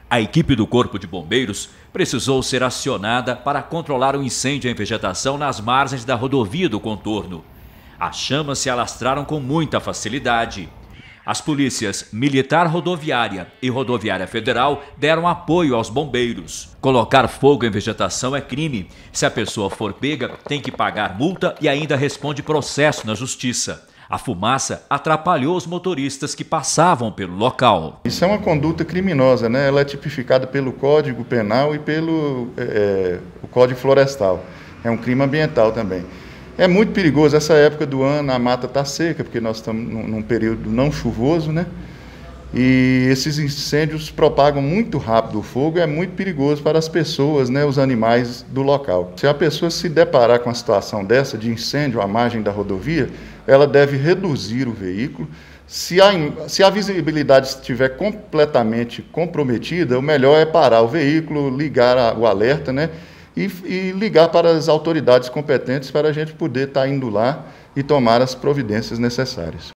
A equipe do Corpo de Bombeiros precisou ser acionada para controlar o incêndio em vegetação nas margens da rodovia do contorno. As chamas se alastraram com muita facilidade. As polícias Militar Rodoviária e Rodoviária Federal deram apoio aos bombeiros. Colocar fogo em vegetação é crime. Se a pessoa for pega, tem que pagar multa e ainda responde processo na justiça. A fumaça atrapalhou os motoristas que passavam pelo local. Isso é uma conduta criminosa, né? Ela é tipificada pelo Código Penal e pelo o Código Florestal. É um crime ambiental também. É muito perigoso, essa época do ano a mata está seca, porque nós estamos num período não chuvoso, né? E esses incêndios propagam muito rápido o fogo, é muito perigoso para as pessoas, né, os animais do local. Se a pessoa se deparar com uma situação dessa, de incêndio à margem da rodovia, ela deve reduzir o veículo. Se a visibilidade estiver completamente comprometida, o melhor é parar o veículo, ligar o alerta, né, e ligar para as autoridades competentes para a gente poder estar indo lá e tomar as providências necessárias.